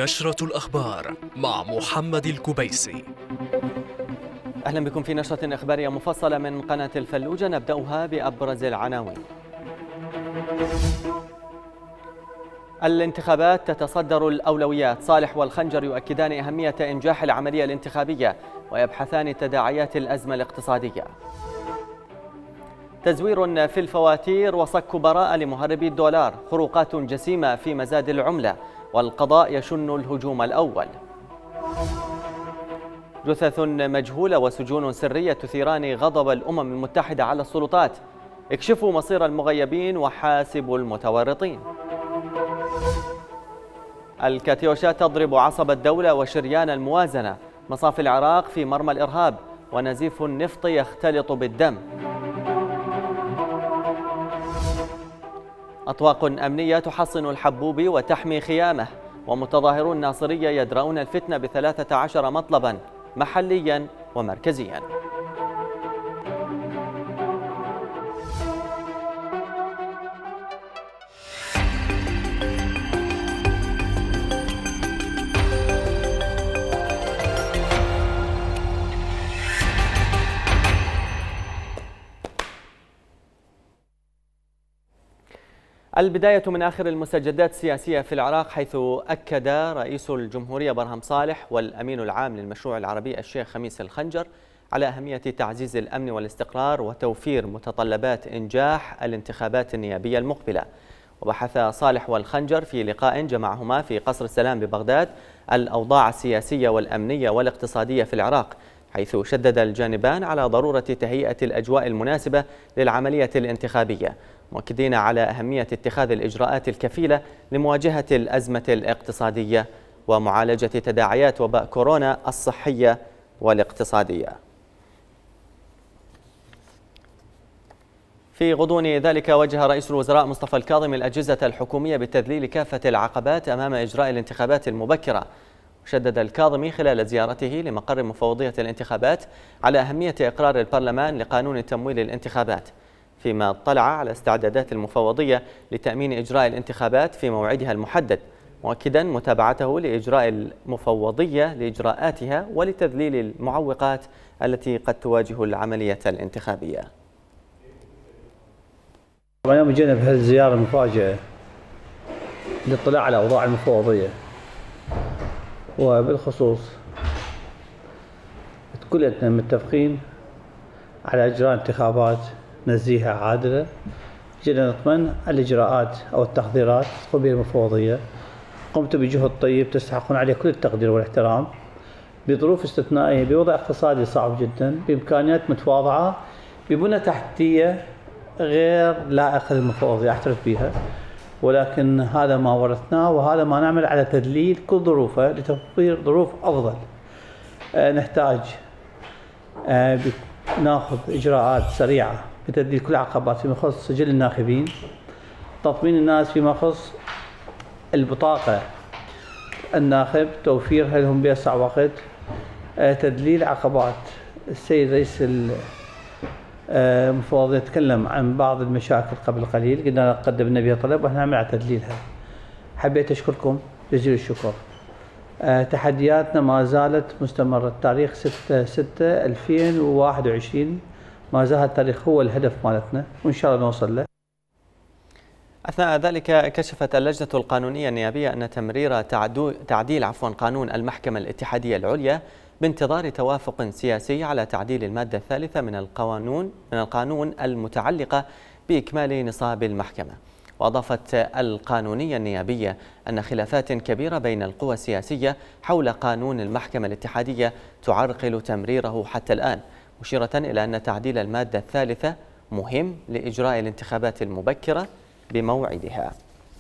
نشرة الأخبار مع محمد الكبيسي. أهلا بكم في نشرة إخبارية مفصلة من قناة الفلوجة، نبدأها بأبرز العناوين. الانتخابات تتصدر الأولويات، صالح والخنجر يؤكدان أهمية إنجاح العملية الانتخابية ويبحثان تداعيات الأزمة الاقتصادية. تزوير في الفواتير وصك براءة لمهربي الدولار، خروقات جسيمة في مزاد العملة، والقضاء يشن الهجوم الأول. جثث مجهولة وسجون سرية تثيران غضب الأمم المتحدة على السلطات، اكشفوا مصير المغيبين وحاسبوا المتورطين. الكاتيوشا تضرب عصب الدولة وشريان الموازنة، مصاف العراق في مرمى الإرهاب، ونزيف النفط يختلط بالدم. أطواق أمنية تحصن الحبوب وتحمي خيامه، ومتظاهرو الناصرية يدرؤون الفتنة ب13 مطلبا محليا ومركزيا. البداية من آخر المستجدات السياسية في العراق، حيث أكد رئيس الجمهورية برهم صالح والأمين العام للمشروع العربي الشيخ خميس الخنجر على أهمية تعزيز الأمن والاستقرار وتوفير متطلبات إنجاح الانتخابات النيابية المقبلة. وبحث صالح والخنجر في لقاء جمعهما في قصر السلام ببغداد الأوضاع السياسية والأمنية والاقتصادية في العراق، حيث شدد الجانبان على ضرورة تهيئة الأجواء المناسبة للعملية الانتخابية، مؤكدين على أهمية اتخاذ الإجراءات الكفيلة لمواجهة الأزمة الاقتصادية ومعالجة تداعيات وباء كورونا الصحية والاقتصادية. في غضون ذلك وجه رئيس الوزراء مصطفى الكاظمي الأجهزة الحكومية بتذليل كافة العقبات أمام إجراء الانتخابات المبكرة. وشدد الكاظمي خلال زيارته لمقر مفوضية الانتخابات على أهمية إقرار البرلمان لقانون تمويل الانتخابات، فيما اطلع على استعدادات المفوضية لتأمين إجراء الانتخابات في موعدها المحدد، مؤكدا متابعته لإجراء المفوضية لإجراءاتها ولتذليل المعوقات التي قد تواجه العملية الانتخابية. اليوم جينا بهذه الزيارة المفاجئة للاطلاع على أوضاع المفوضية، وبالخصوص كلنا متفقين على إجراء انتخابات نزيهة عادلة. جينا نطمن الإجراءات أو التحضيرات تقوم بها المفوضية، قمتوا بجهد طيب تستحقون عليه كل التقدير والاحترام بظروف استثنائية، بوضع اقتصادي صعب جدا، بإمكانيات متواضعة، ببنى تحتية غير لائقة للمفوضية أعترف بها، ولكن هذا ما ورثناه وهذا ما نعمل على تذليل كل ظروفه لتوفير ظروف أفضل. نحتاج ناخذ إجراءات سريعة بتذليل كل العقبات فيما يخص سجل الناخبين، تطمين الناس فيما يخص البطاقة الناخب، توفيرها لهم بأسرع وقت، تذليل عقبات. السيد رئيس المفوضية تكلم عن بعض المشاكل قبل قليل، قلنا قدمنا بها طلب واحنا نعمل على تذليلها. حبيت أشكركم جزيل الشكر. تحدياتنا ما زالت مستمرة. تاريخ 6/6/2021 ما زال التاريخ هو الهدف مالتنا، وإن شاء الله نوصل له. أثناء ذلك كشفت اللجنة القانونية النيابية أن تمرير تعديل قانون المحكمة الاتحادية العليا بانتظار توافق سياسي على تعديل المادة الثالثة من القانون المتعلقة بإكمال نصاب المحكمة. وأضافت القانونية النيابية أن خلافات كبيرة بين القوى السياسية حول قانون المحكمة الاتحادية تعرقل تمريره حتى الآن، مشيرة إلى أن تعديل المادة الثالثة مهم لإجراء الانتخابات المبكرة بموعدها.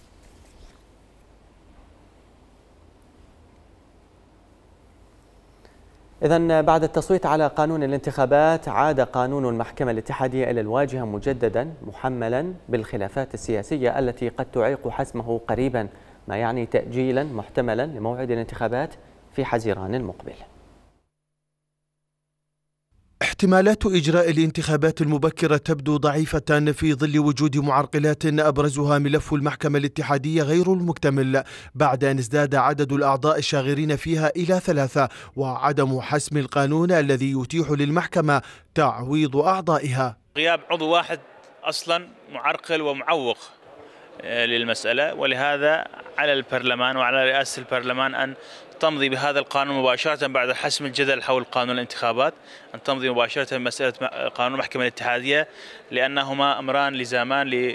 إذن بعد التصويت على قانون الانتخابات عاد قانون المحكمة الاتحادية إلى الواجهة مجددا، محملا بالخلافات السياسية التي قد تعيق حسمه قريبا، ما يعني تأجيلا محتملا لموعد الانتخابات في حزيران المقبل. احتمالات إجراء الانتخابات المبكرة تبدو ضعيفة في ظل وجود معرقلات أبرزها ملف المحكمة الاتحادية غير المكتمل بعد أن ازداد عدد الأعضاء الشاغرين فيها إلى 3 وعدم حسم القانون الذي يتيح للمحكمة تعويض أعضائها. غياب عضو واحد أصلا معرقل ومعوق للمسألة، ولهذا على البرلمان وعلى رئاسة البرلمان أن تمضي بهذا القانون مباشرة بعد حسم الجدل حول قانون الانتخابات، أن تمضي مباشرة بمسألة قانون المحكمة الاتحادية، لأنهما أمران لزامان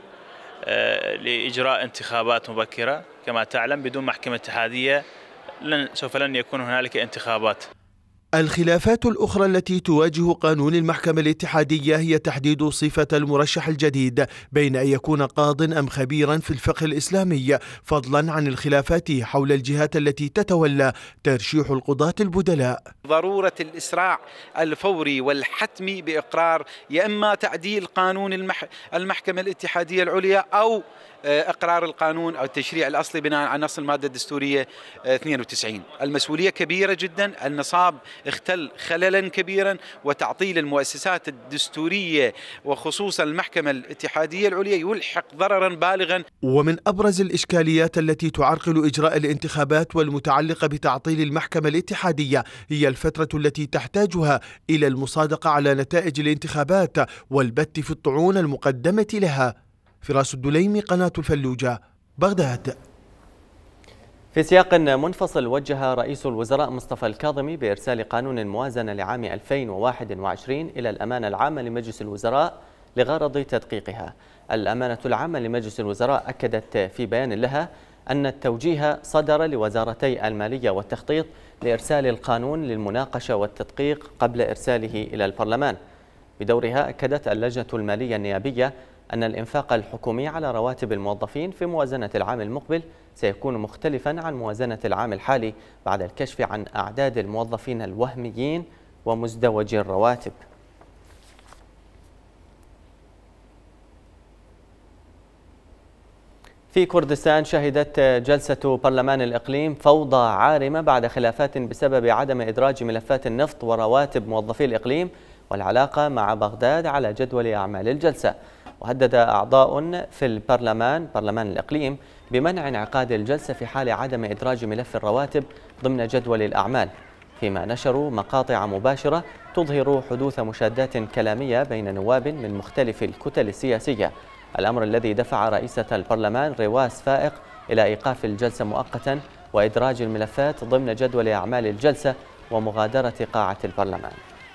لإجراء انتخابات مبكرة. كما تعلم بدون محكمة اتحادية سوف لن يكون هنالك انتخابات. الخلافات الأخرى التي تواجه قانون المحكمة الاتحادية هي تحديد صفة المرشح الجديد بين أن يكون قاض أم خبيرا في الفقه الإسلامي، فضلا عن الخلافات حول الجهات التي تتولى ترشيح القضاة البدلاء. ضرورة الإسراع الفوري والحتمي بإقرار يا إما تعديل قانون المحكمة الاتحادية العليا أو إقرار القانون أو التشريع الأصلي بناء على نص المادة الدستورية 92. المسؤولية كبيرة جدا، النصاب اختل خللا كبيرا، وتعطيل المؤسسات الدستورية وخصوصا المحكمة الاتحادية العليا يلحق ضررا بالغا. ومن أبرز الإشكاليات التي تعرقل إجراء الانتخابات والمتعلقة بتعطيل المحكمة الاتحادية هي الفترة التي تحتاجها إلى المصادقة على نتائج الانتخابات والبت في الطعون المقدمة لها. فراس الدليمي، قناة الفلوجة، بغداد. في سياق منفصل، وجه رئيس الوزراء مصطفى الكاظمي بإرسال قانون الموازنة لعام 2021 إلى الأمانة العامة لمجلس الوزراء لغرض تدقيقها. الأمانة العامة لمجلس الوزراء أكدت في بيان لها أن التوجيه صدر لوزارتي المالية والتخطيط لإرسال القانون للمناقشة والتدقيق قبل إرساله إلى البرلمان. بدورها أكدت اللجنة المالية النيابية أن الإنفاق الحكومي على رواتب الموظفين في موازنة العام المقبل سيكون مختلفا عن موازنة العام الحالي بعد الكشف عن أعداد الموظفين الوهميين ومزدوجي الرواتب. في كردستان شهدت جلسة برلمان الإقليم فوضى عارمة بعد خلافات بسبب عدم إدراج ملفات النفط ورواتب موظفي الإقليم والعلاقة مع بغداد على جدول أعمال الجلسة. وهدد أعضاء في برلمان الإقليم بمنع انعقاد الجلسة في حال عدم إدراج ملف الرواتب ضمن جدول الأعمال، فيما نشروا مقاطع مباشرة تظهر حدوث مشادات كلامية بين نواب من مختلف الكتل السياسية، الأمر الذي دفع رئيسة البرلمان رواس فائق إلى إيقاف الجلسة مؤقتا وإدراج الملفات ضمن جدول أعمال الجلسة ومغادرة قاعة البرلمان.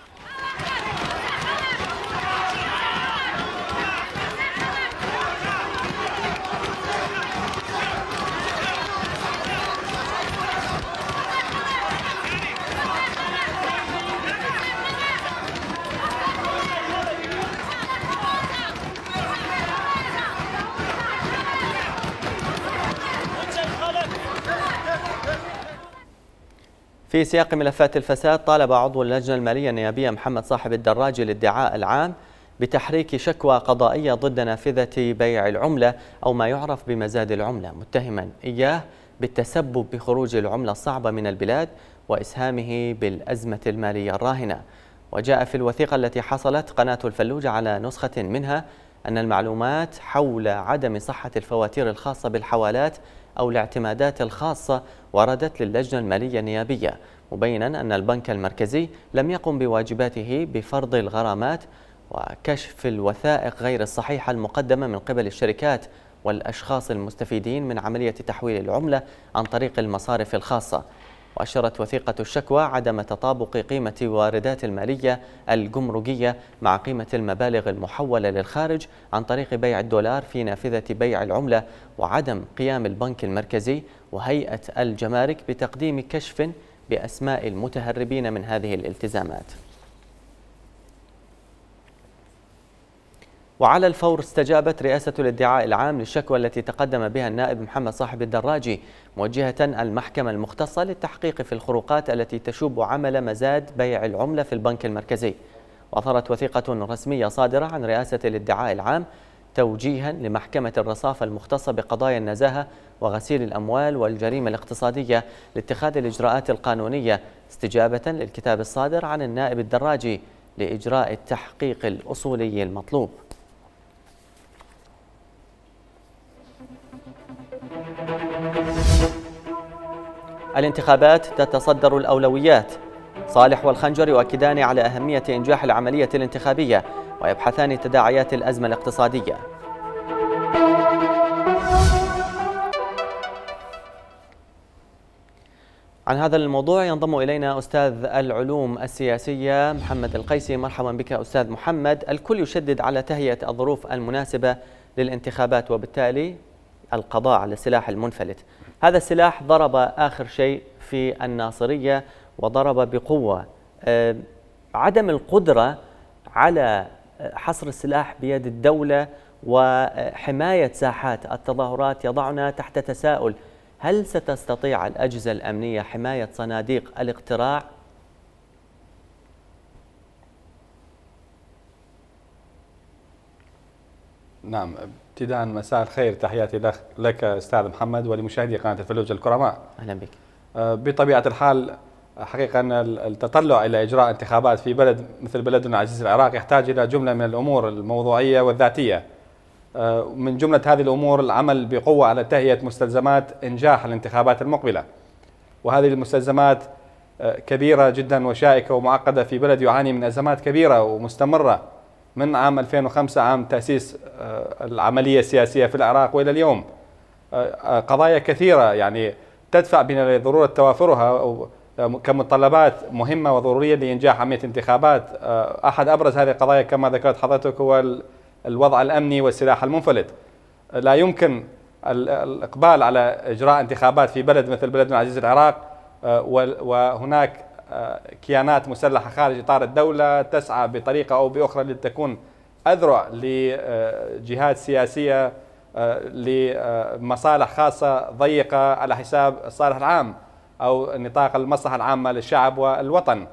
في سياق ملفات الفساد، طالب عضو اللجنة المالية النيابية محمد صاحب الدراجي الادعاء العام بتحريك شكوى قضائية ضد نافذة بيع العملة أو ما يعرف بمزاد العملة، متهما إياه بالتسبب بخروج العملة الصعبة من البلاد وإسهامه بالأزمة المالية الراهنة. وجاء في الوثيقة التي حصلت قناة الفلوجة على نسخة منها أن المعلومات حول عدم صحة الفواتير الخاصة بالحوالات أو الاعتمادات الخاصة وردت للجنة المالية النيابية، مبينا أن البنك المركزي لم يقم بواجباته بفرض الغرامات وكشف الوثائق غير الصحيحة المقدمة من قبل الشركات والأشخاص المستفيدين من عملية تحويل العملة عن طريق المصارف الخاصة. وأشرت وثيقة الشكوى عدم تطابق قيمة واردات المالية الجمركية مع قيمة المبالغ المحولة للخارج عن طريق بيع الدولار في نافذة بيع العملة، وعدم قيام البنك المركزي وهيئة الجمارك بتقديم كشف بأسماء المتهربين من هذه الالتزامات. وعلى الفور استجابت رئاسة الادعاء العام للشكوى التي تقدم بها النائب محمد صاحب الدراجي موجهة المحكمة المختصة للتحقيق في الخروقات التي تشوب عمل مزاد بيع العملة في البنك المركزي. وأظهرت وثيقة رسمية صادرة عن رئاسة الادعاء العام توجيها لمحكمة الرصافة المختصة بقضايا النزاهة وغسيل الأموال والجريمة الاقتصادية لاتخاذ الإجراءات القانونية استجابة للكتاب الصادر عن النائب الدراجي لإجراء التحقيق الأصولي المطلوب. الانتخابات تتصدر الأولويات. صالح والخنجر يؤكدان على أهمية إنجاح العملية الانتخابية ويبحثان تداعيات الأزمة الاقتصادية. عن هذا الموضوع ينضم إلينا أستاذ العلوم السياسية محمد القيسي. مرحبا بك أستاذ محمد. الكل يشدد على تهيئة الظروف المناسبة للانتخابات وبالتالي القضاء على السلاح المنفلت. هذا السلاح ضرب آخر شيء في الناصرية وضرب بقوة. عدم القدرة على حصر السلاح بيد الدولة وحماية ساحات التظاهرات يضعنا تحت تساؤل: هل ستستطيع الأجهزة الأمنية حماية صناديق الاقتراع؟ نعم، ابتداء مساء الخير، تحياتي لك أستاذ محمد ولمشاهدي قناة الفلوج الكرماء. أهلا بك. بطبيعة الحال حقيقة أن التطلع إلى إجراء انتخابات في بلد مثل بلدنا العزيز العراق يحتاج إلى جملة من الأمور الموضوعية والذاتية. من جملة هذه الأمور العمل بقوة على تهيئة مستلزمات إنجاح الانتخابات المقبلة، وهذه المستلزمات كبيرة جدا وشائكة ومعقدة في بلد يعاني من أزمات كبيرة ومستمرة من عام 2005 عام تأسيس العملية السياسية في العراق وإلى اليوم. قضايا كثيرة يعني تدفع بنا لضرورة توافرها كمتطلبات مهمة وضرورية لإنجاح عملية انتخابات. أحد أبرز هذه القضايا كما ذكرت حضرتك هو الوضع الأمني والسلاح المنفلت. لا يمكن الإقبال على إجراء انتخابات في بلد مثل بلدنا العزيز العراق وهناك كيانات مسلحة خارج إطار الدولة تسعى بطريقة أو بأخرى لتكون أذرع لجهات سياسية لمصالح خاصة ضيقة على حساب الصالح العام أو نطاق المصلحة العامة للشعب والوطن.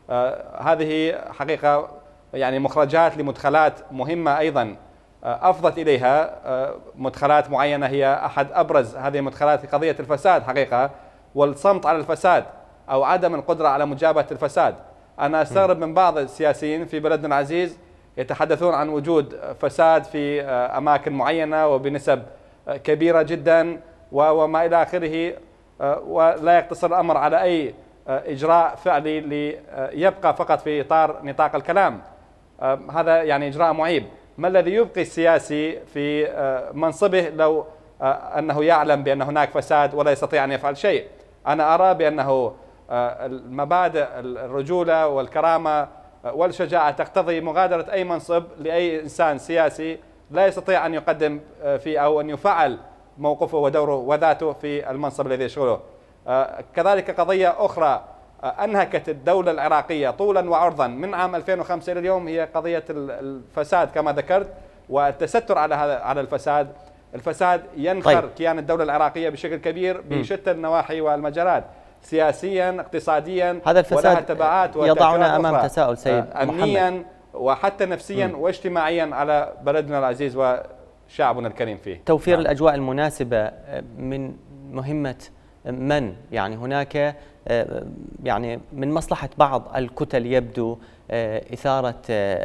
هذه حقيقة يعني مخرجات لمدخلات مهمة أيضا أفضت إليها مدخلات معينة. هي أحد أبرز هذه المدخلات قضية الفساد حقيقة، والصمت على الفساد أو عدم القدرة على مجابهة الفساد. أنا أستغرب من بعض السياسيين في بلدنا العزيز يتحدثون عن وجود فساد في أماكن معينة وبنسب كبيرة جدا وما إلى آخره، ولا يقتصر الأمر على أي إجراء فعلي ليبقى فقط في إطار نطاق الكلام. هذا يعني إجراء معيب. ما الذي يبقي السياسي في منصبه لو أنه يعلم بأن هناك فساد ولا يستطيع أن يفعل شيء؟ أنا أرى بأنه المبادئ الرجولة والكرامة والشجاعة تقتضي مغادرة أي منصب لأي إنسان سياسي لا يستطيع أن يقدم فيه أو أن يفعل موقفه ودوره وذاته في المنصب الذي يشغله. كذلك قضية أخرى أنهكت الدولة العراقية طولا وعرضا من عام 2005 إلى اليوم هي قضية الفساد كما ذكرت والتستر على الفساد. الفساد ينخر كيان الدولة العراقية بشكل كبير بشتى النواحي والمجالات، سياسيا اقتصاديا، هذا الفساد ولها تبعات يضعنا أمام تساؤل سيد أمنيا محمد. وحتى نفسيا واجتماعيا على بلدنا العزيز وشعبنا الكريم فيه. توفير الأجواء المناسبة من مهمة من؟ يعني هناك يعني من مصلحة بعض الكتل يبدو إثارة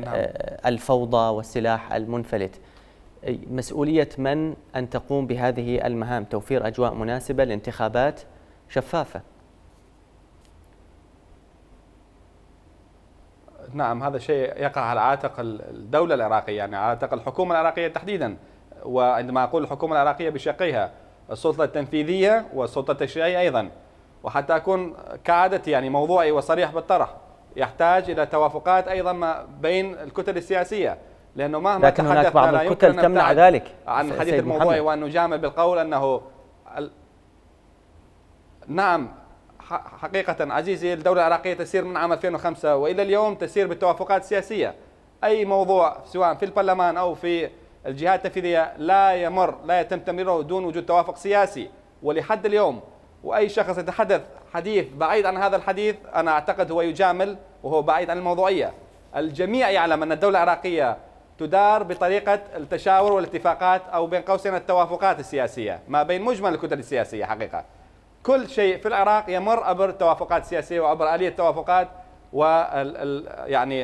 الفوضى والسلاح المنفلت. مسؤولية من أن تقوم بهذه المهام؟ توفير أجواء مناسبة لانتخابات شفافة. نعم، هذا شيء يقع على عاتق الدولة العراقية، يعني على عاتق الحكومة العراقية تحديدا. وعندما أقول الحكومة العراقية بشقيها، السلطة التنفيذية والسلطة التشريعية أيضا. وحتى أكون كعادتي يعني موضوعي وصريح بالطرح، يحتاج إلى توافقات أيضا ما بين الكتل السياسية، لأنه مهما لكن هناك بعض الكتل تمنع ذلك عن الحديث الموضوعي وأن نجامل بالقول أنه نعم حقيقة عزيزي الدولة العراقية تسير من عام 2005 وإلى اليوم تسير بالتوافقات السياسية. أي موضوع سواء في البرلمان أو في الجهات التنفيذية لا يتم تمريره دون وجود توافق سياسي ولحد اليوم. وأي شخص يتحدث حديث بعيد عن هذا الحديث أنا أعتقد هو يجامل وهو بعيد عن الموضوعية. الجميع يعلم أن الدولة العراقية تدار بطريقة التشاور والاتفاقات أو بين قوسين التوافقات السياسية ما بين مجمل الكتل السياسية. حقيقة كل شيء في العراق يمر عبر توافقات سياسية وعبر آلية توافقات يعني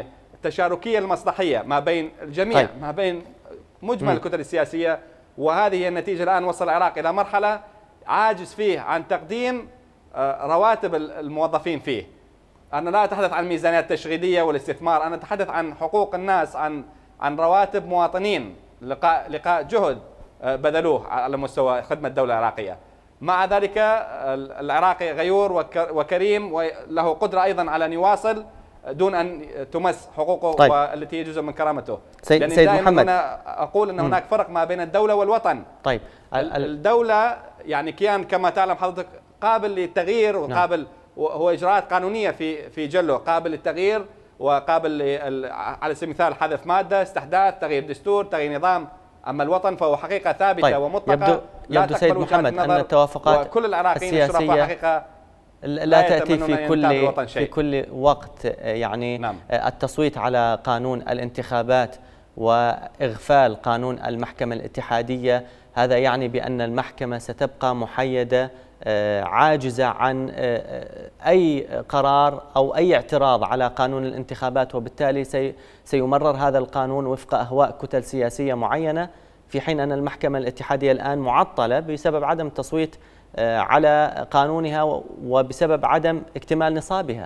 تشاركية المصلحية ما بين الجميع. طيب. ما بين مجمل الكتل السياسية، وهذه هي النتيجة. الآن وصل العراق إلى مرحلة عاجز فيه عن تقديم رواتب الموظفين فيه. أنا لا أتحدث عن ميزانيات تشغيلية والاستثمار، أنا أتحدث عن حقوق الناس، عن رواتب مواطنين لقاء جهد بذلوه على مستوى خدمة الدولة العراقية. مع ذلك العراقي غيور وكريم وله قدرة أيضا على أن يواصل دون أن تمس حقوقه. طيب. والتي هي جزء من كرامته. سيد محمد، أنا أقول أن هناك فرق ما بين الدولة والوطن. طيب. الدولة يعني كيان كما تعلم حضرتك قابل للتغيير وقابل، وهو إجراءات قانونية في جله، قابل للتغيير وقابل على سبيل المثال حذف مادة، استحداث، تغيير دستور، تغيير نظام. أما الوطن فهو حقيقة ثابتة. طيب. ومطلقة. يبدو سيد محمد أن التوافقات وكل العراقيين السياسية حقيقة لا تأتي في كل وقت. يعني نعم. التصويت على قانون الانتخابات وإغفال قانون المحكمة الاتحادية، هذا يعني بأن المحكمة ستبقى محيدة، عاجزة عن أي قرار أو أي اعتراض على قانون الانتخابات، وبالتالي سيمرر هذا القانون وفق أهواء كتل سياسية معينة، في حين أن المحكمة الاتحادية الآن معطلة بسبب عدم التصويت على قانونها وبسبب عدم اكتمال نصابها.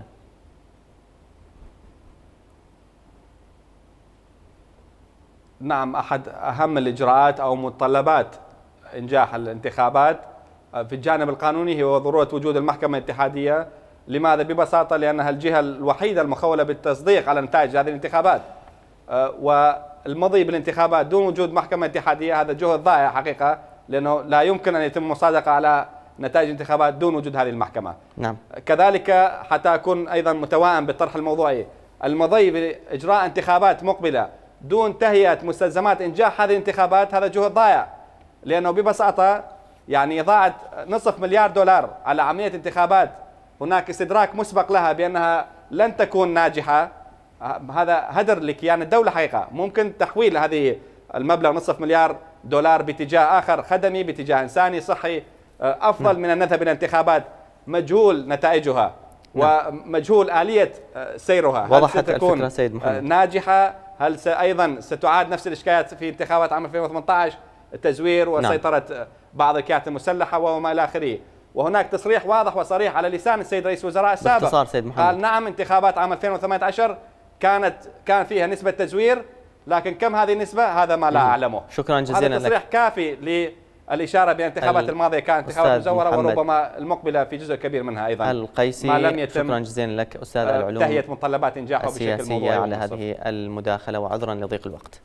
نعم، أحد أهم الإجراءات أو متطلبات إنجاح الانتخابات في الجانب القانوني هو ضرورة وجود المحكمة الاتحادية. لماذا؟ ببساطة لأنها الجهة الوحيدة المخولة بالتصديق على نتائج هذه الانتخابات، والمضي بالانتخابات دون وجود محكمة اتحادية هذا جهد ضائع حقيقة، لأنه لا يمكن أن يتم مصادقة على نتائج الانتخابات دون وجود هذه المحكمة. نعم. كذلك حتى أكون أيضا متوائم بالطرح الموضوعي، المضي بإجراء انتخابات مقبلة دون تهيئة مستلزمات إنجاح هذه الانتخابات هذا جهد ضائع، لأنه ببساطة يعني إضاعة $500 مليار على عملية انتخابات هناك استدراك مسبق لها بأنها لن تكون ناجحة. هذا هدر لكيان الدولة حقيقة. ممكن تحويل هذه المبلغ $500 مليار باتجاه آخر خدمي، باتجاه إنساني صحي أفضل من أن نذهب إلى انتخابات مجهول نتائجها ومجهول آلية سيرها. وضحت الفكرة سيد محمد. ناجحة؟ هل أيضا ستعاد نفس الإشكاليات في انتخابات عام 2018، التزوير وسيطرة بعض الكيانات المسلحة وما إلى آخره؟ وهناك تصريح واضح وصريح على لسان السيد رئيس الوزراء السابق باختصار سيد محمد، قال نعم انتخابات عام 2018 كان فيها نسبة تزوير، لكن كم هذه النسبة هذا ما لا أعلمه. شكرا جزيلا لك. هذا تصريح كافي للإشارة بأن الانتخابات الماضية كانت انتخابات مزورة، وربما المقبلة في جزء كبير منها أيضا القيسي. ما لم يتم شكرا جزيلا لك أستاذ العلوم تهيئة متطلبات إنجاحه بشكل موضوعي على هذه المداخلة، وعذرا لضيق الوقت.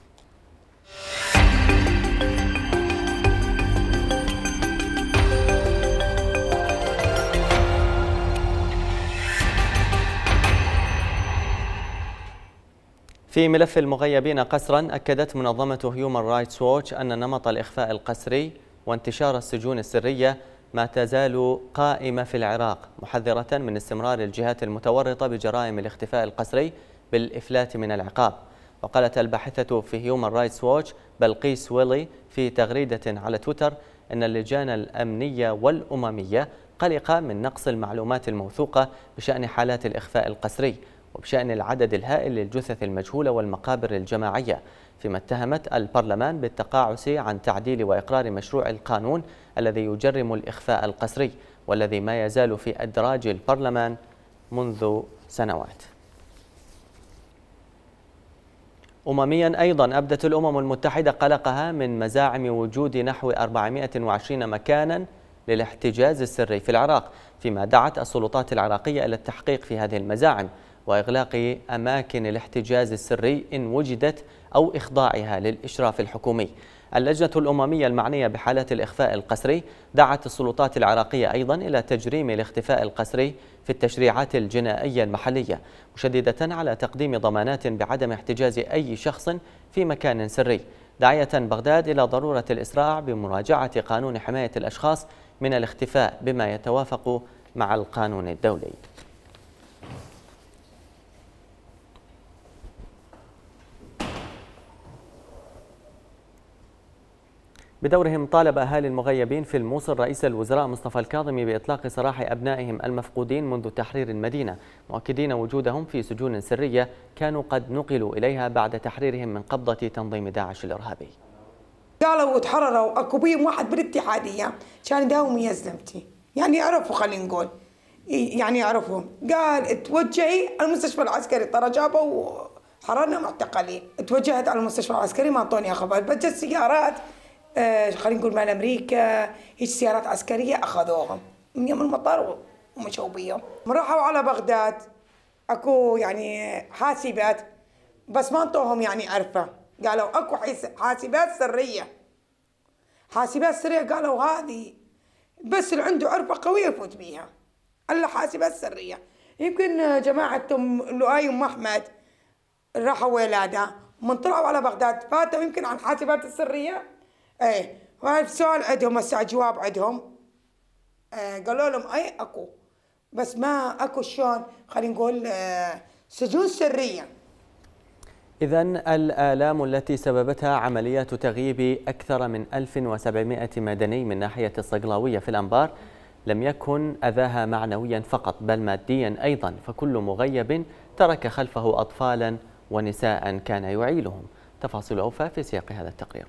في ملف المغيبين قسرا، أكدت منظمة هيومن رايتس ووتش أن نمط الإخفاء القسري وانتشار السجون السرية ما تزال قائمة في العراق، محذرة من استمرار الجهات المتورطة بجرائم الاختفاء القسري بالإفلات من العقاب. وقالت الباحثة في هيومن رايتس ووتش بلقيس ويلي في تغريدة على تويتر أن اللجان الأمنية والأممية قلقة من نقص المعلومات الموثوقة بشأن حالات الإخفاء القسري وبشأن العدد الهائل للجثث المجهولة والمقابر الجماعية، فيما اتهمت البرلمان بالتقاعس عن تعديل وإقرار مشروع القانون الذي يجرم الإخفاء القسري والذي ما يزال في أدراج البرلمان منذ سنوات. أمميا أيضا، أبدت الأمم المتحدة قلقها من مزاعم وجود نحو 420 مكانا للاحتجاز السري في العراق، فيما دعت السلطات العراقية إلى التحقيق في هذه المزاعم وإغلاق أماكن الاحتجاز السري إن وجدت أو إخضاعها للإشراف الحكومي. اللجنة الأممية المعنية بحالات الإخفاء القسري دعت السلطات العراقية أيضا إلى تجريم الاختفاء القسري في التشريعات الجنائية المحلية، مشددة على تقديم ضمانات بعدم احتجاز أي شخص في مكان سري، داعية بغداد إلى ضرورة الإسراع بمراجعة قانون حماية الأشخاص من الاختفاء بما يتوافق مع القانون الدولي. بدورهم طالب أهالي المغيبين في الموصل رئيس الوزراء مصطفى الكاظمي بإطلاق سراح أبنائهم المفقودين منذ تحرير المدينة، مؤكدين وجودهم في سجون سرية كانوا قد نقلوا إليها بعد تحريرهم من قبضة تنظيم داعش الإرهابي. قالوا وتحرروا اكو بيهم واحد بالاتحادية كان يداوم ويا زلمتي، يعني يعرفوا، خلينا نقول يعني يعرفون. قال توجهي المستشفى العسكري، ترى جابوا حررنا معتقلين. توجهت على المستشفى العسكري ما اعطوني خبر، بجت سيارات خلينا نقول مال امريكا، هيك سيارات عسكريه اخذوهم من يوم المطار ومشوا بيهم. راحوا على بغداد اكو يعني حاسبات، بس ما انطوهم يعني عرفه، قالوا اكو حاسبات سريه. حاسبات سريه قالوا هذه بس اللي عنده عرفه قويه يفوت بيها، الا حاسبات سريه. يمكن جماعه لؤي ام احمد راحوا ولاده من طلعوا على بغداد فاتوا يمكن عن حاسبات السريه. ايه سؤال عندهم هسه جواب عندهم، قالوا لهم اي اكو، بس ما اكو شلون خلينا نقول سجون سريه. إذن الآلام التي سببتها عمليات تغييب أكثر من 1700 مدني من ناحية الصقلاوية في الأنبار لم يكن أذاها معنويا فقط بل ماديا أيضا، فكل مغيب ترك خلفه أطفالا ونساء كان يعيلهم. تفاصيل أوفى في سياق هذا التقرير.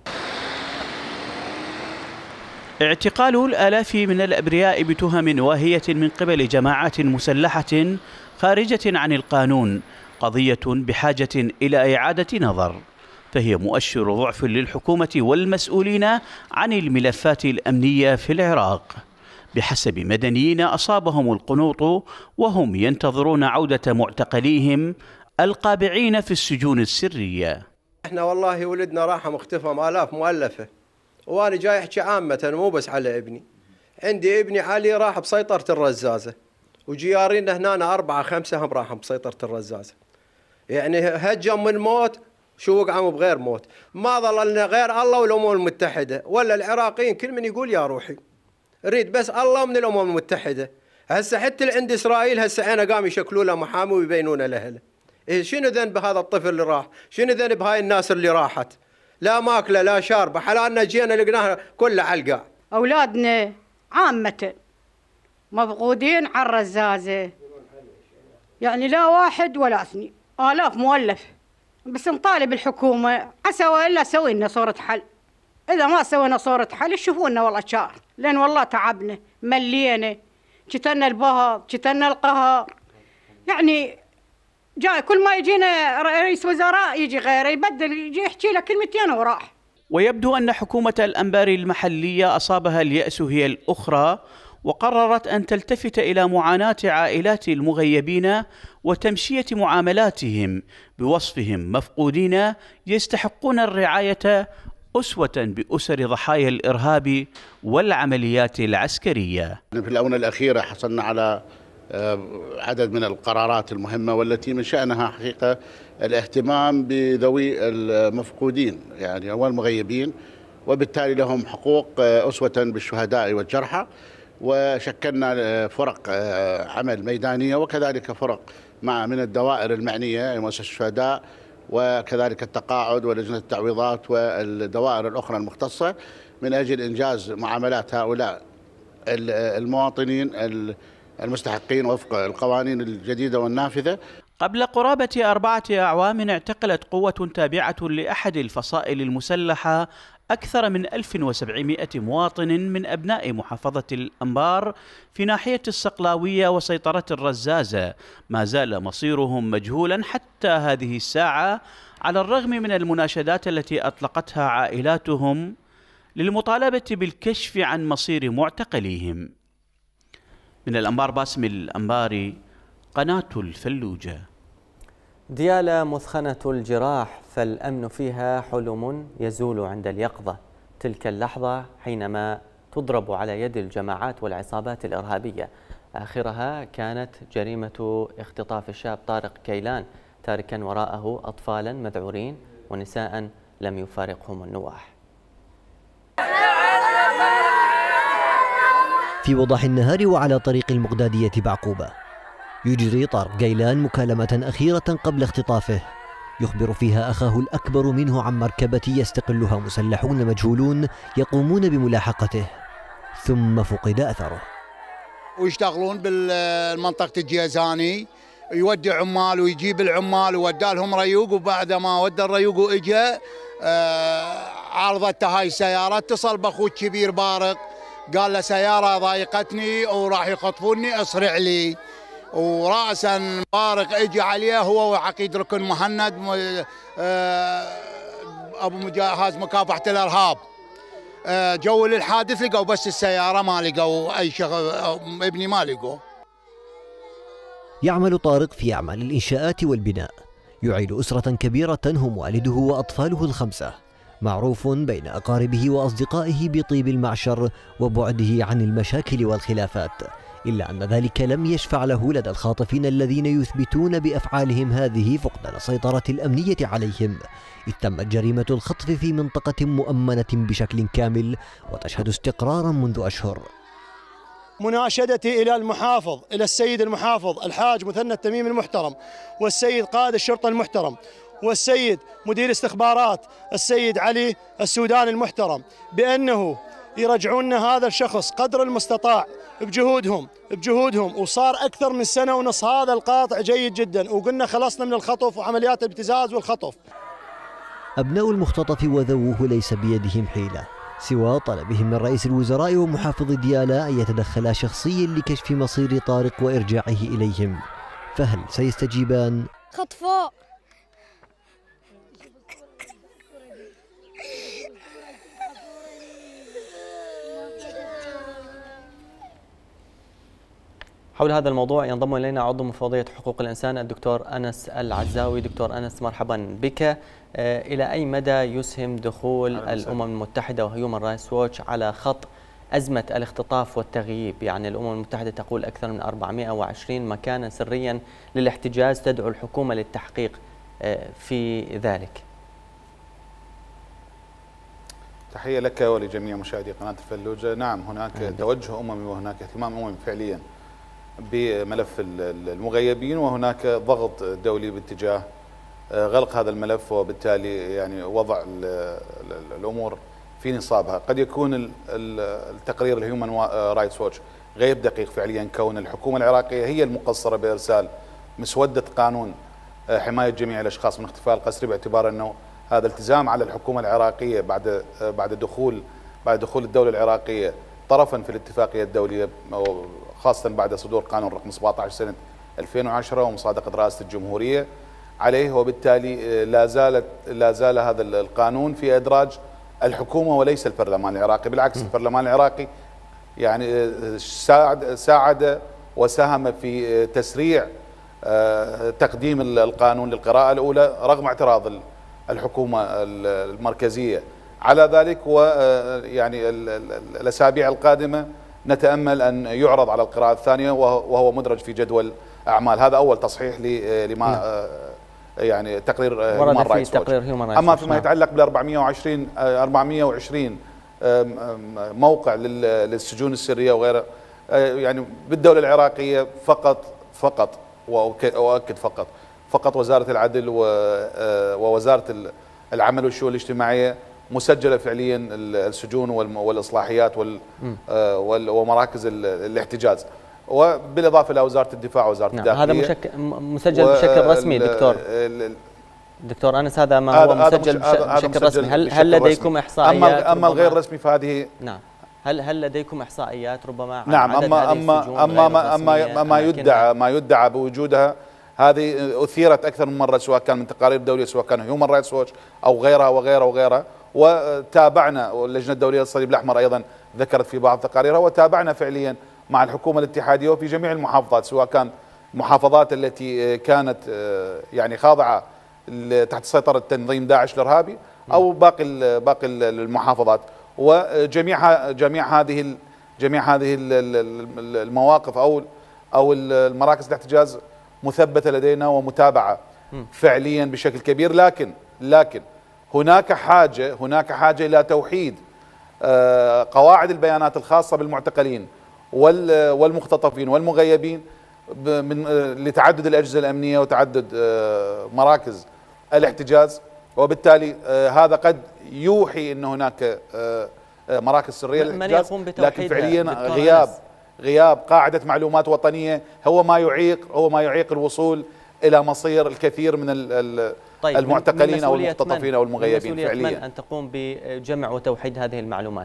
اعتقال الآلاف من الأبرياء بتهم واهية من قبل جماعات مسلحة خارجة عن القانون قضية بحاجة إلى إعادة نظر، فهي مؤشر ضعف للحكومة والمسؤولين عن الملفات الأمنية في العراق بحسب مدنيين أصابهم القنوط وهم ينتظرون عودة معتقليهم القابعين في السجون السرية. احنا والله ولدنا راحة مختفى آلاف مؤلفة، وأنا جاي أحكي عامة مو بس على ابني. عندي ابني علي راح بسيطرة الرزازة، وجيارينا هنا 4 5 هم راحوا بسيطرة الرزازة. يعني هجم من موت، شو وقعوا بغير موت، ما ظل لنا غير الله والأمم المتحدة، ولا العراقيين كل من يقول يا روحي ريد بس الله من الأمم المتحدة. هسه حتى اللي عند إسرائيل هسه عينا قام يشكلوا له محامي ويبينون له. إيه شنو ذنب هذا الطفل اللي راح؟ شنو ذنب هاي الناس اللي راحت؟ لا ماكله لا شاربه، حلالنا جينا لقناها كلها على القاع. أولادنا عامة مفقودين على الرزازة، يعني لا واحد ولا اثنين، آلاف مؤلف. بس نطالب الحكومة عسى وإلا سوي لنا صورة حل. إذا ما سوينا صورة حل يشوفونا والله شهر، لأن والله تعبنا ملينا، جتنا البهض جتنا القهر. يعني جاي كل ما يجينا رئيس وزراء يجي غيره يبدل، يجي يحكي له كلمتين وراح. ويبدو أن حكومة الأنبار المحلية أصابها اليأس هي الأخرى، وقررت أن تلتفت إلى معاناة عائلات المغيبين وتمشية معاملاتهم بوصفهم مفقودين يستحقون الرعاية أسوة بأسر ضحايا الإرهاب والعمليات العسكرية. في الآونة الأخيرة حصلنا على عدد من القرارات المهمة والتي من شأنها حقيقة الاهتمام بذوي المفقودين يعني والمغيبين، وبالتالي لهم حقوق أسوة بالشهداء والجرحى. وشكلنا فرق عمل ميدانية وكذلك فرق من الدوائر المعنية مؤسسة الشهداء وكذلك التقاعد ولجنة التعويضات والدوائر الأخرى المختصة من أجل إنجاز معاملات هؤلاء المواطنين المستحقين وفق القوانين الجديدة والنافذة. قبل قرابة 4 أعوام اعتقلت قوة تابعة لأحد الفصائل المسلحة أكثر من 1700 مواطن من أبناء محافظة الأنبار في ناحية الصقلاوية وسيطرة الرزازة. ما زال مصيرهم مجهولا حتى هذه الساعة على الرغم من المناشدات التي أطلقتها عائلاتهم للمطالبة بالكشف عن مصير معتقليهم. من الأنبار باسم الأنباري، قناة الفلوجة. ديالى مثخنة الجراح فالأمن فيها حلم يزول عند اليقظة. تلك اللحظة حينما تضرب على يد الجماعات والعصابات الإرهابية. آخرها كانت جريمة اختطاف الشاب طارق كيلان تاركا وراءه أطفالا مذعورين ونساء لم يفارقهم النواح. في وضح النهار وعلى طريق المقدادية بعقوبة يجري طارق كيلان مكالمة أخيرة قبل اختطافه يخبر فيها أخاه الأكبر منه عن مركبة يستقلها مسلحون مجهولون يقومون بملاحقته، ثم فقد أثره. ويشتغلون بالمنطقة الجيزاني، يودي عمال ويجيب العمال وودالهم ريوق، وبعد ما ودى الريوق واجا عارضته هاي السيارة، اتصل بأخوه الكبير بارق قال له سيارة ضايقتني وراح يخطفوني اسرع لي، ورأسا بارق اجى عليه هو وعقيد ركن مهند ابو مجهز مكافحة الارهاب. جو للحادث لقوا بس السيارة، ما لقوا اي شغل، ابني ما لقوا. يعمل طارق في أعمال الإنشاءات والبناء، يعيل أسرة كبيرة هم والده وأطفاله ال5، معروف بين أقاربه وأصدقائه بطيب المعشر وبعده عن المشاكل والخلافات، إلا أن ذلك لم يشفع له لدى الخاطفين الذين يثبتون بأفعالهم هذه فقدان السيطرة الأمنية عليهم، إذ تمت جريمة الخطف في منطقة مؤمنة بشكل كامل وتشهد استقرارا منذ أشهر. مناشدتي إلى المحافظ، إلى السيد المحافظ الحاج مثنى التميم المحترم، والسيد قائد الشرطة المحترم، والسيد مدير استخبارات السيد علي السوداني المحترم، بأنه يرجعون هذا الشخص قدر المستطاع بجهودهم. وصار أكثر من سنة ونص هذا القاطع جيد جدا، وقلنا خلصنا من الخطف وعمليات الابتزاز والخطف. أبناء المختطف وذووه ليس بيدهم حيلة سوى طلبهم من رئيس الوزراء ومحافظ ديالا أن يتدخلا شخصيا لكشف مصير طارق وإرجاعه إليهم، فهل سيستجيبان؟ خطفاء. حول هذا الموضوع ينضم إلينا عضو مفوضية حقوق الإنسان الدكتور أنس العزاوي. دكتور أنس مرحبا بك. إلى أي مدى يسهم دخول الأمم المتحدة وهيومن رايتس ووتش على خط أزمة الاختطاف والتغييب؟ يعني الأمم المتحدة تقول أكثر من 420 مكانا سريا للاحتجاز، تدعو الحكومة للتحقيق في ذلك. تحية لك ولجميع مشاهدي قناة الفلوجة. نعم، هناك توجه أممي وهناك اهتمام أممي فعليا بملف المغيبين، وهناك ضغط دولي باتجاه غلق هذا الملف، وبالتالي يعني وضع الأمور في نصابها. قد يكون التقرير الهيومن رايتس ووتش غير دقيق فعليا، كون الحكومة العراقية هي المقصرة بإرسال مسودة قانون حماية جميع الأشخاص من اختفاء القسري، باعتبار أنه هذا التزام على الحكومة العراقية بعد دخول الدولة العراقية طرفا في الاتفاقية الدولية، خاصة بعد صدور قانون رقم 17 سنة 2010 ومصادقة رئاسة الجمهورية عليه، وبالتالي لا زال هذا القانون في إدراج الحكومة وليس البرلمان العراقي. بالعكس، البرلمان العراقي يعني ساعد وساهم في تسريع تقديم القانون للقراءة الأولى رغم اعتراض الحكومة المركزية على ذلك. ويعني الأسابيع القادمة نتأمل أن يعرض على القراءة الثانية وهو مدرج في جدول أعمال. هذا أول تصحيح لما يعني تقرير هيومن رايتس ووتش. أما فيما يتعلق بال 420 موقع للسجون السرية وغيره، يعني بالدولة العراقية فقط وأؤكد فقط وزارة العدل ووزارة العمل والشؤون الاجتماعية مسجلة فعليا السجون والإصلاحيات ومراكز الاحتجاز، وبالإضافة إلى وزارة الدفاع ووزارة الداخلية. هذا مسجل بشكل رسمي دكتور أنس، هذا ما هو مسجل بشكل رسمي. هل لديكم إحصائيات؟ أما الغير رسمي فهذه نعم. هل لديكم إحصائيات ربما عن نعم عدد هذه السجون؟ ما يدعى بوجودها هذه أثيرت أكثر من مرة، سواء كان من تقارير دولية، سواء كان هيومن رايتس ووتش أو غيرها وغيرها. وتابعنا، واللجنة الدولية للصليب الأحمر أيضا ذكرت في بعض تقاريرها، وتابعنا فعليا مع الحكومة الاتحادية وفي جميع المحافظات، سواء كان المحافظات التي كانت يعني خاضعة تحت سيطرة تنظيم داعش الإرهابي أو باقي المحافظات. وجميع هذه المواقف أو المراكز الاحتجاز مثبتة لدينا ومتابعة فعليا بشكل كبير. لكن هناك حاجة إلى توحيد قواعد البيانات الخاصة بالمعتقلين والمختطفين والمغيبين لتعدد الأجهزة الأمنية وتعدد مراكز الاحتجاز، وبالتالي هذا قد يوحي أن هناك مراكز سرية للاحتجاز، لكن فعليا غياب قاعدة معلومات وطنية هو ما يعيق الوصول إلى مصير الكثير من المعتقلين أو المختطفين أو المغيبين. فعليا من أن تقوم بجمع وتوحيد هذه المعلومات؟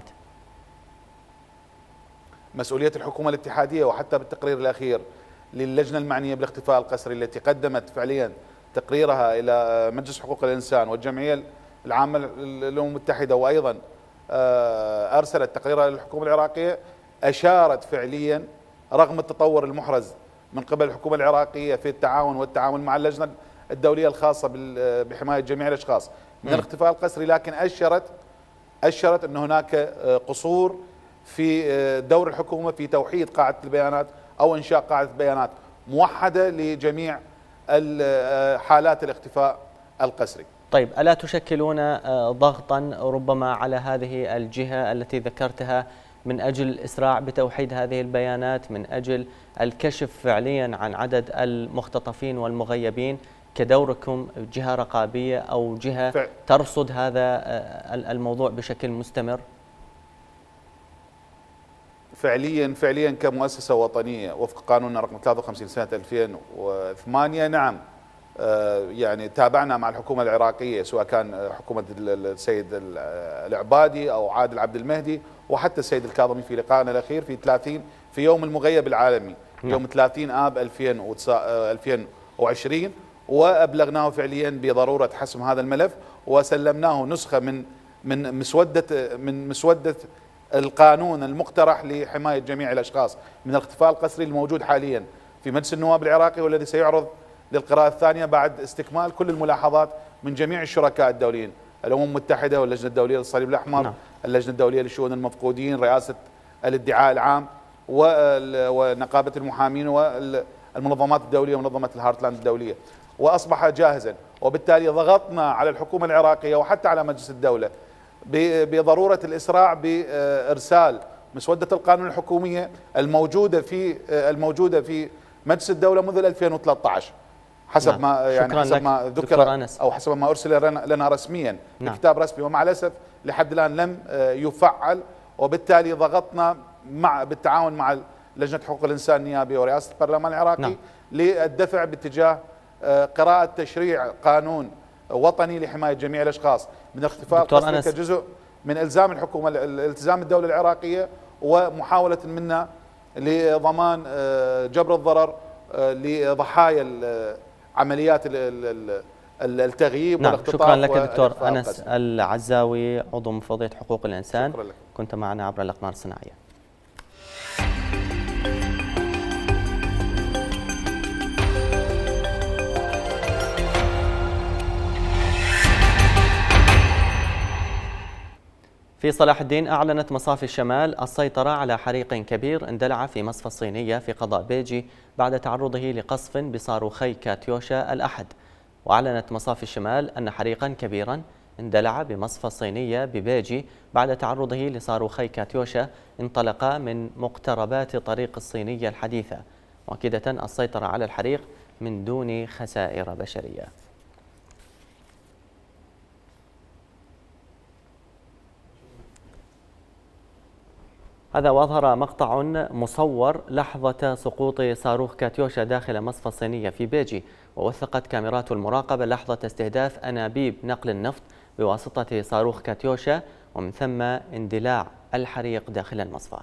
مسؤولية الحكومة الاتحادية، وحتى بالتقرير الأخير للجنة المعنية بالاختفاء القسري التي قدمت فعليا تقريرها إلى مجلس حقوق الإنسان والجمعية العامة للأمم المتحدة، وأيضا أرسلت تقريرها للحكومة العراقية، أشارت فعليا رغم التطور المحرز من قبل الحكومة العراقية في التعاون والتعامل مع اللجنة الدولية الخاصة بحماية جميع الأشخاص من الاختفاء القسري، لكن أشرت أن هناك قصور في دور الحكومة في توحيد قاعدة البيانات أو إنشاء قاعدة بيانات موحدة لجميع حالات الاختفاء القسري. طيب، ألا تشكلون ضغطا ربما على هذه الجهة التي ذكرتها من أجل الإسراع بتوحيد هذه البيانات، من أجل الكشف فعليا عن عدد المختطفين والمغيبين، كدوركم جهة رقابية أو جهة ترصد هذا الموضوع بشكل مستمر؟ فعليا كمؤسسة وطنية وفق قانوننا رقم 53 سنة 2008، نعم يعني تابعنا مع الحكومة العراقية، سواء كان حكومة السيد العبادي أو عادل عبد المهدي وحتى السيد الكاظمي في لقائنا الأخير في يوم المغيب العالمي يوم 30 آب 2020، وأبلغناه فعليا بضرورة حسم هذا الملف، وسلمناه نسخة من مسودة القانون المقترح لحماية جميع الأشخاص من الاختفاء القسري الموجود حاليا في مجلس النواب العراقي، والذي سيعرض للقراءة الثانية بعد استكمال كل الملاحظات من جميع الشركاء الدوليين، الأمم المتحدة واللجنة الدولية للصليب الأحمر، اللجنة الدولية لشؤون المفقودين، رئاسة الادعاء العام، ونقابة المحامين والمنظمات الدولية ومنظمة الهارتلاند الدولية، وأصبح جاهزا. وبالتالي ضغطنا على الحكومة العراقية وحتى على مجلس الدولة بضرورة الإسراع بإرسال مسودة القانون الحكومية الموجودة في مجلس الدولة منذ 2013 حسب ما ذكر أو حسب ما أرسل لنا رسميا بكتاب رسمي، ومع الأسف لحد الآن لم يفعل. وبالتالي ضغطنا بالتعاون مع لجنة حقوق الإنسان النيابية ورئاسة البرلمان العراقي للدفع باتجاه قراءة تشريع قانون وطني لحماية جميع الأشخاص من الاختفاء القسري كجزء من إلزام الحكومة التزام الدولة العراقية، ومحاولة منا لضمان جبر الضرر لضحايا عمليات التغييب والاختطاف. شكرا لك دكتور أنس العزاوي، عضو مفوضية حقوق الإنسان، كنت معنا عبر الأقمار الصناعية. في صلاح الدين، أعلنت مصافي الشمال السيطرة على حريق كبير اندلع في مصفى الصينية في قضاء بيجي بعد تعرضه لقصف بصاروخي كاتيوشا الأحد. وأعلنت مصافي الشمال أن حريقا كبيرا اندلع بمصفى الصينية ببيجي بعد تعرضه لصاروخي كاتيوشا انطلقا من مقتربات طريق الصينية الحديثة، مؤكدة السيطرة على الحريق من دون خسائر بشرية. هذا وأظهر مقطع مصور لحظة سقوط صاروخ كاتيوشا داخل مصفى الصينية في بيجي، ووثقت كاميرات المراقبة لحظة استهداف أنابيب نقل النفط بواسطة صاروخ كاتيوشا، ومن ثم اندلاع الحريق داخل المصفى.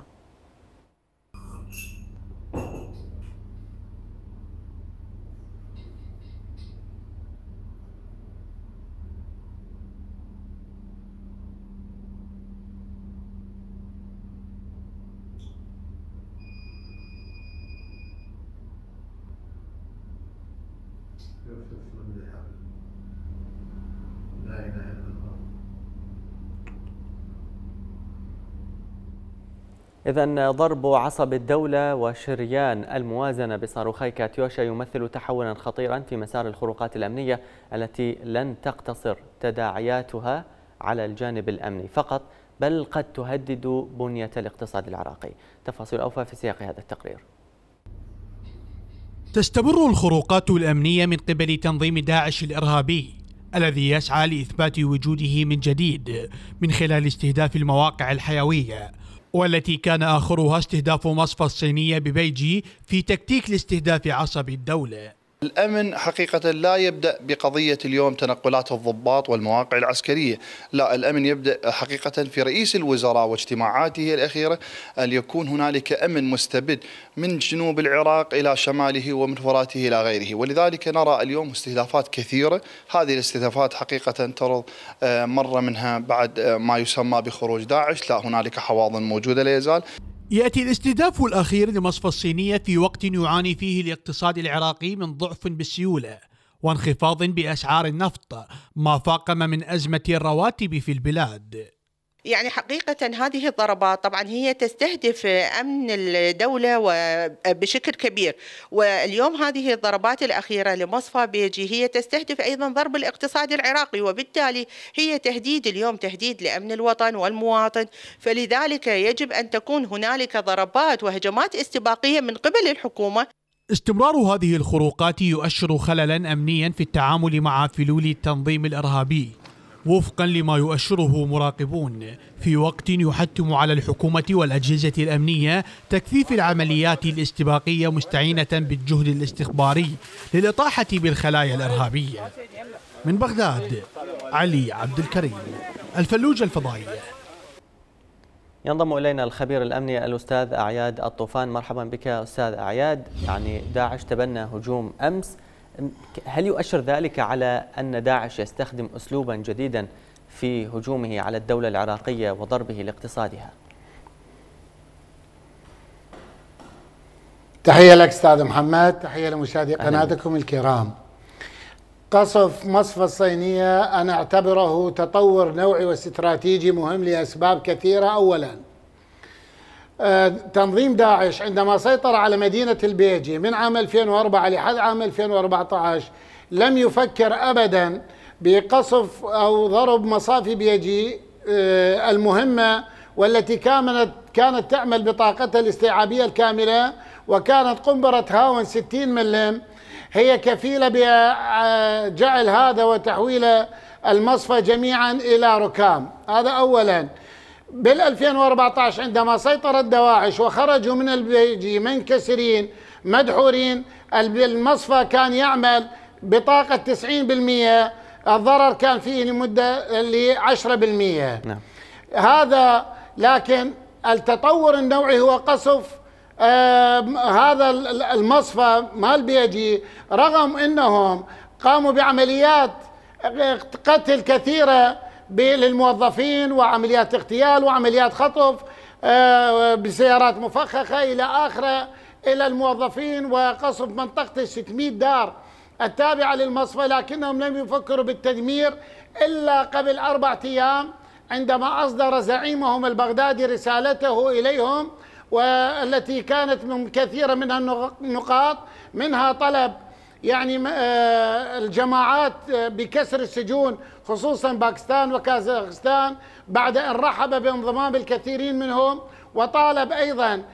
إذن ضرب عصب الدولة وشريان الموازنة بصاروخي كاتيوشا يمثل تحولا خطيرا في مسار الخروقات الأمنية التي لن تقتصر تداعياتها على الجانب الأمني فقط، بل قد تهدد بنية الاقتصاد العراقي. تفاصيل أوفى في سياق هذا التقرير. تستمر الخروقات الأمنية من قبل تنظيم داعش الإرهابي الذي يسعى لإثبات وجوده من جديد من خلال استهداف المواقع الحيوية، والتي كان آخرها استهداف مصفى الصينية ببيجي في تكتيك لاستهداف عصب الدولة. الأمن حقيقة لا يبدأ بقضية اليوم تنقلات الضباط والمواقع العسكرية، لا، الأمن يبدأ حقيقة في رئيس الوزراء واجتماعاته الأخيرة أن يكون هنالك أمن مستبد من جنوب العراق إلى شماله ومن فراته إلى غيره، ولذلك نرى اليوم استهدافات كثيرة. هذه الاستهدافات حقيقة ترى مرة منها بعد ما يسمى بخروج داعش، لا، هنالك حواضن موجودة لا يزال. يأتي الاستهداف الأخير لمصفى الصينية في وقت يعاني فيه الاقتصاد العراقي من ضعف بالسيولة وانخفاض بأسعار النفط، ما فاقم من أزمة الرواتب في البلاد. يعني حقيقة هذه الضربات طبعا هي تستهدف أمن الدولة وبشكل كبير، واليوم هذه الضربات الأخيرة لمصفى بيجي هي تستهدف أيضا ضرب الاقتصاد العراقي، وبالتالي هي تهديد اليوم، تهديد لأمن الوطن والمواطن. فلذلك يجب أن تكون هنالك ضربات وهجمات استباقية من قبل الحكومة. استمرار هذه الخروقات يؤشر خللا أمنيا في التعامل مع فلول التنظيم الإرهابي، وفقا لما يؤشره مراقبون، في وقت يحتم على الحكومة والأجهزة الأمنية تكثيف العمليات الاستباقية مستعينة بالجهد الاستخباري للإطاحة بالخلايا الإرهابية. من بغداد، علي عبد الكريم، الفلوجة الفضائية. ينضم إلينا الخبير الأمني الأستاذ أعياد الطوفان. مرحبا بك أستاذ أعياد. يعني داعش تبنى هجوم أمس، هل يؤشر ذلك على أن داعش يستخدم أسلوبا جديدا في هجومه على الدولة العراقية وضربه لاقتصادها؟ تحية لك أستاذ محمد، تحية لمشاهدي قناتكم الكرام. قصف مصفى الصينية أنا أعتبره تطور نوعي واستراتيجي مهم لأسباب كثيرة. أولا، تنظيم داعش عندما سيطر على مدينة البيجي من عام 2004 لحد عام 2014 لم يفكر أبدا بقصف أو ضرب مصافي بيجي المهمة، والتي كانت تعمل بطاقتها الاستيعابية الكاملة، وكانت قنبرة هاون 60 ملم هي كفيلة بجعل هذا وتحويل المصفى جميعا إلى ركام. هذا أولا. بال 2014 عندما سيطرت دواعش وخرجوا من البيجي منكسرين مدحورين، المصفى كان يعمل بطاقة 90%، الضرر كان فيه لمدة ل 10%. نعم. هذا، لكن التطور النوعي هو قصف هذا المصفى مال بيجي، رغم انهم قاموا بعمليات قتل كثيرة للموظفين وعمليات اغتيال وعمليات خطف بسيارات مفخخة إلى آخره إلى الموظفين، وقصف منطقة 600 دار التابعة للمصفى، لكنهم لم يفكروا بالتدمير إلا قبل 4 أيام عندما أصدر زعيمهم البغدادي رسالته إليهم، والتي كانت من كثيرة منها النقاط، منها طلب يعني الجماعات بكسر السجون خصوصا باكستان وكازاخستان بعد أن رحب بانضمام الكثيرين منهم، وطالب أيضا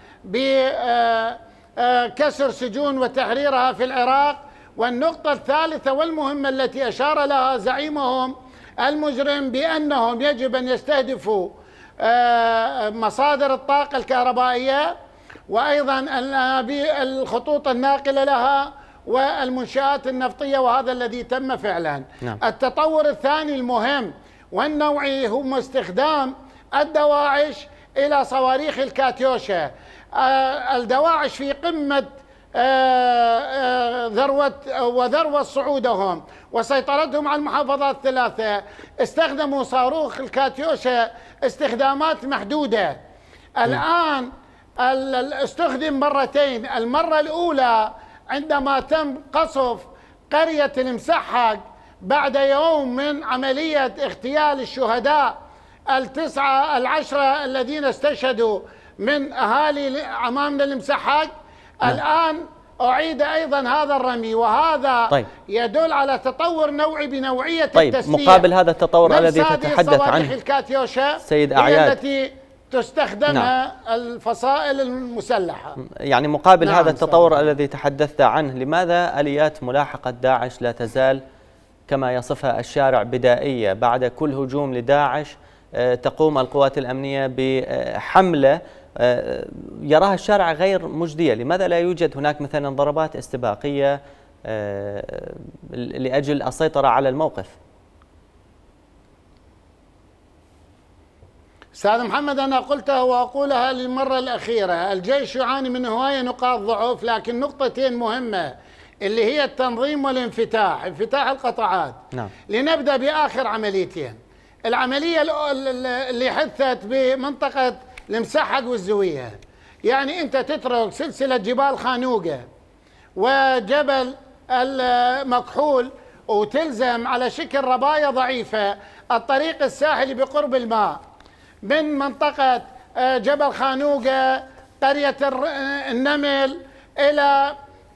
بكسر سجون وتحريرها في العراق. والنقطة الثالثة والمهمة التي أشار لها زعيمهم المجرم بأنهم يجب أن يستهدفوا مصادر الطاقة الكهربائية وأيضا الخطوط الناقلة لها والمنشآت النفطية، وهذا الذي تم فعلا. نعم. التطور الثاني المهم والنوعي هو استخدام الدواعش إلى صواريخ الكاتيوشا. الدواعش في قمة ذروة صعودهم وسيطرتهم على المحافظات 3 استخدموا صاروخ الكاتيوشا استخدامات محدودة. الآن استخدم مرتين، المرة الأولى عندما تم قصف قرية المسحق بعد يوم من عملية اغتيال الشهداء 10 الذين استشهدوا من أهالي عمامنا المسحق. الآن أعيد أيضا هذا الرمي، وهذا يدل على تطور نوعي بنوعية التسليح. مقابل هذا التطور الذي تتحدث عنه الكاتيوشا سيد أعياد، التي تستخدمها الفصائل المسلحة، يعني مقابل هذا التطور الذي تحدثت عنه، لماذا آليات ملاحقة داعش لا تزال كما يصفها الشارع بدائية. بعد كل هجوم لداعش تقوم القوات الأمنية بحملة يراها الشارع غير مجدية. لماذا لا يوجد هناك مثلا ضربات استباقية لأجل السيطرة على الموقف؟ أستاذ محمد، أنا قلتها وأقولها للمرة الأخيرة، الجيش يعاني من هواية نقاط ضعف، لكن نقطتين مهمة اللي هي التنظيم والانفتاح، انفتاح القطاعات. نعم. لنبدأ بآخر عمليتين. العملية اللي حدثت بمنطقة المسحق والزوية، يعني أنت تترك سلسلة جبال خانوقة وجبل المكحول وتلزم على شكل رباية ضعيفة الطريق الساحلي بقرب الماء من منطقة جبل خانوقة قرية النمل إلى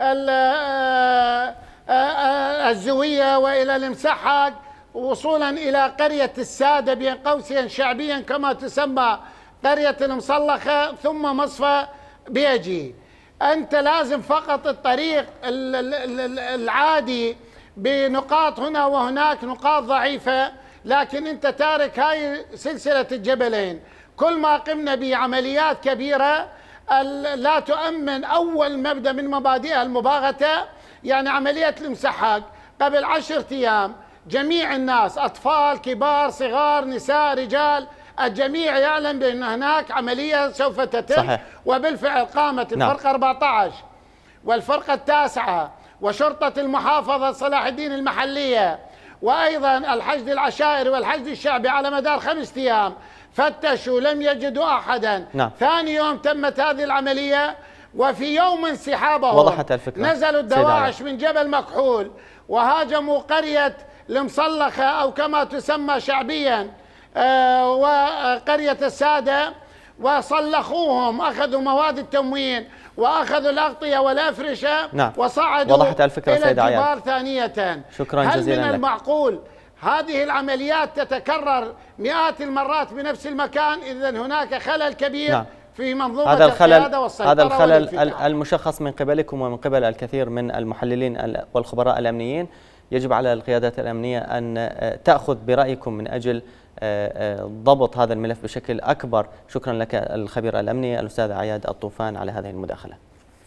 الزوية وإلى المسحق وصولا إلى قرية السادة بين قوسين شعبيا كما تسمى قرية المصلخة ثم مصفى بيجي. أنت لازم فقط الطريق العادي بنقاط هنا وهناك نقاط ضعيفة، لكن أنت تارك هاي سلسلة الجبلين. كل ما قمنا بعمليات كبيرة لا تؤمن أول مبدأ من مبادئها المباغتة. يعني عملية المسحق قبل 10 أيام جميع الناس أطفال كبار صغار نساء رجال الجميع يعلم بأن هناك عملية سوف تتم. صحيح. وبالفعل قامت الفرقة 14 والفرقة 9 وشرطة المحافظة صلاح الدين المحلية وأيضا الحشد العشائري والحشد الشعبي على مدار 5 أيام فتشوا لم يجدوا أحدا. ثاني يوم تمت هذه العملية، وفي يوم انسحابهم وضحت الفكرة. نزلوا الدواعش من جبل مكحول وهاجموا قرية المصلخة أو كما تسمى شعبيا وقرية السادة وصلخوهم، أخذوا مواد التموين وأخذوا الأغطية والأفرشة. وصعدوا وضحت الفكرة إلى الجبال ثانية. شكرا جزيلا لك. هل من المعقول هذه العمليات تتكرر مئات المرات بنفس المكان؟ إذن هناك خلل كبير في منظومة القيادة والسيطرة. هذا الخلل المشخص من قبلكم ومن قبل الكثير من المحللين والخبراء الأمنيين. يجب على القيادات الأمنية أن تأخذ برأيكم من أجل ضبط هذا الملف بشكل أكبر. شكرا لك الخبير الأمني الأستاذ عياد الطوفان على هذه المداخلة.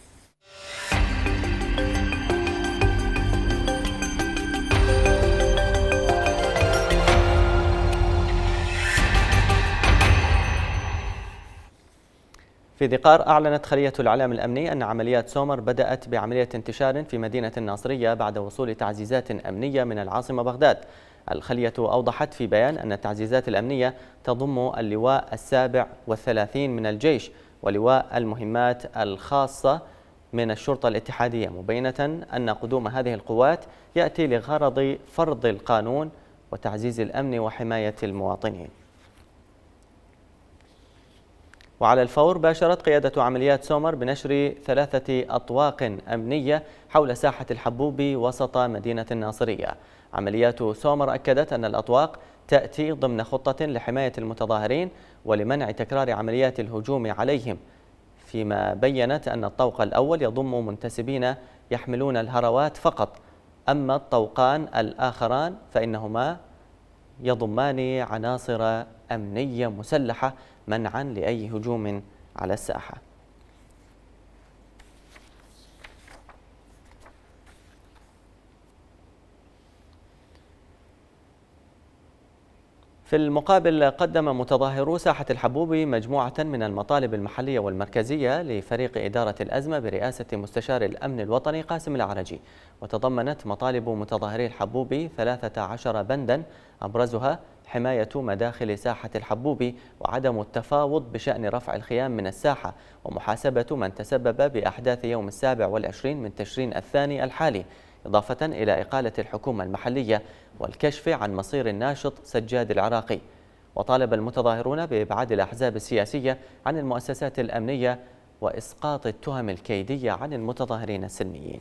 في ذقار أعلنت خلية الإعلام الأمني أن عمليات سومر بدأت بعملية انتشار في مدينة الناصرية بعد وصول تعزيزات أمنية من العاصمة بغداد. الخلية أوضحت في بيان أن التعزيزات الأمنية تضم اللواء 37 من الجيش ولواء المهمات الخاصة من الشرطة الاتحادية، مبينة أن قدوم هذه القوات يأتي لغرض فرض القانون وتعزيز الأمن وحماية المواطنين. وعلى الفور باشرت قيادة عمليات سومر بنشر 3 أطواق أمنية حول ساحة الحبوبي وسط مدينة الناصرية. عمليات سومر أكدت أن الأطواق تأتي ضمن خطة لحماية المتظاهرين ولمنع تكرار عمليات الهجوم عليهم، فيما بيّنت أن الطوق الأول يضم منتسبين يحملون الهروات فقط، أما الطوقان الآخران فإنهما يضمان عناصر أمنية مسلحة منعا لأي هجوم على الساحة. في المقابل قدم متظاهرو ساحة الحبوبي مجموعة من المطالب المحلية والمركزية لفريق إدارة الأزمة برئاسة مستشار الأمن الوطني قاسم العرجي، وتضمنت مطالب متظاهري الحبوبي 13 بندا أبرزها حماية مداخل ساحة الحبوبي وعدم التفاوض بشأن رفع الخيام من الساحة ومحاسبة من تسبب بأحداث يوم 27 من تشرين الثاني الحالي، إضافة إلى إقالة الحكومة المحلية والكشف عن مصير الناشط سجاد العراقي. وطالب المتظاهرون بإبعاد الأحزاب السياسية عن المؤسسات الأمنية وإسقاط التهم الكيدية عن المتظاهرين السلميين.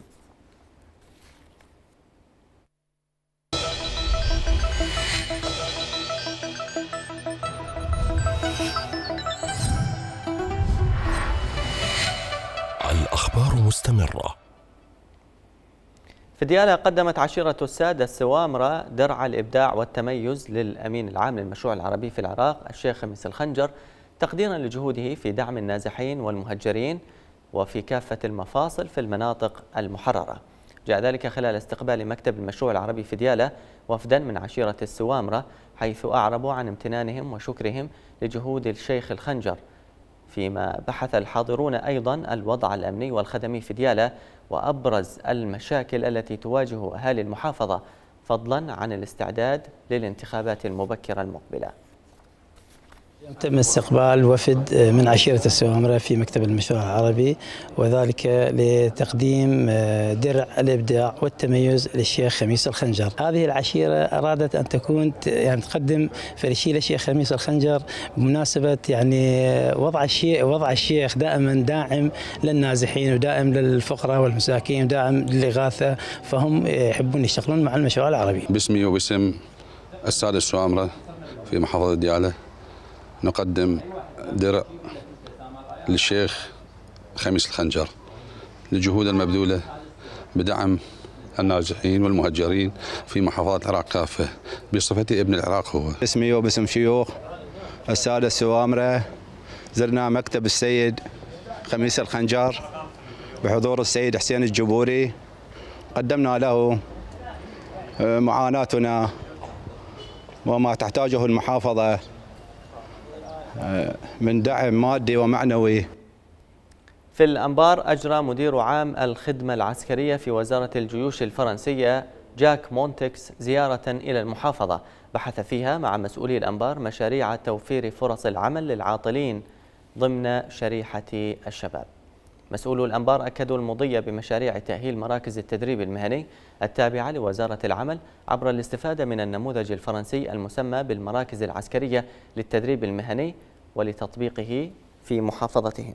الأخبار مستمرة. في ديالى قدمت عشيرة السادة السوامرة درع الإبداع والتميز للأمين العام للمشروع العربي في العراق الشيخ خميس الخنجر تقديرا لجهوده في دعم النازحين والمهجرين وفي كافة المفاصل في المناطق المحررة. جاء ذلك خلال استقبال مكتب المشروع العربي في ديالى وفدا من عشيرة السوامرة، حيث أعربوا عن امتنانهم وشكرهم لجهود الشيخ الخنجر، فيما بحث الحاضرون أيضا الوضع الأمني والخدمي في ديالى وأبرز المشاكل التي تواجه أهالي المحافظة، فضلا عن الاستعداد للانتخابات المبكرة المقبلة. تم استقبال وفد من عشيرة السوامرة في مكتب المشروع العربي، وذلك لتقديم درع الإبداع والتميز للشيخ خميس الخنجر. هذه العشيرة أرادت أن تكون تقدم فرشية للشيخ خميس الخنجر بمناسبة وضع الشيخ دائما داعم للنازحين ودائم للفقراء والمساكين وداعم للإغاثة، فهم يحبون يشتغلون مع المشروع العربي. باسمي وباسم السادة السوامرة في محافظة ديالى نقدم درع للشيخ خميس الخنجر لجهود المبذولة بدعم النازحين والمهجرين في محافظة العراق كافة بصفتي ابن العراق. هو اسمي وباسم شيوخ السادة السوامرة زرنا مكتب السيد خميس الخنجر بحضور السيد حسين الجبوري، قدمنا له معاناتنا وما تحتاجه المحافظة من دعم مادي ومعنوي. في الأنبار أجرى مدير عام الخدمة العسكرية في وزارة الجيوش الفرنسية جاك مونتكس زيارة إلى المحافظة بحث فيها مع مسؤولي الأنبار مشاريع توفير فرص العمل للعاطلين ضمن شريحة الشباب. مسؤولو الأنبار أكدوا المضي بمشاريع تأهيل مراكز التدريب المهني التابعة لوزارة العمل عبر الاستفادة من النموذج الفرنسي المسمى بالمراكز العسكرية للتدريب المهني ولتطبيقه في محافظتهم.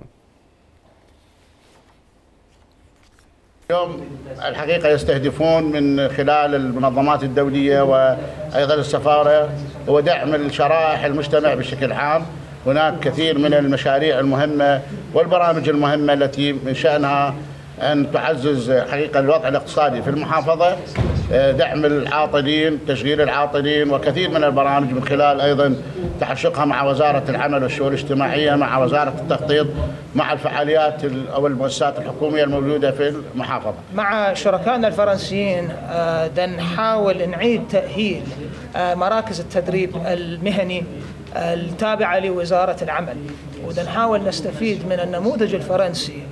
اليوم الحقيقة يستهدفون من خلال المنظمات الدولية وأيضا السفارة هو دعم الشرائح المجتمع بشكل عام. هناك كثير من المشاريع المهمة والبرامج المهمة التي من شأنها أن تعزز حقيقة الوضع الاقتصادي في المحافظة، دعم العاطلين، تشغيل العاطلين، وكثير من البرامج من خلال أيضا تحشقها مع وزارة العمل والشؤون الاجتماعية مع وزارة التخطيط مع الفعاليات أو المؤسسات الحكومية الموجودة في المحافظة. مع شركائنا الفرنسيين نحاول نعيد تأهيل مراكز التدريب المهني التابعة لوزارة العمل، ونحاول نستفيد من النموذج الفرنسي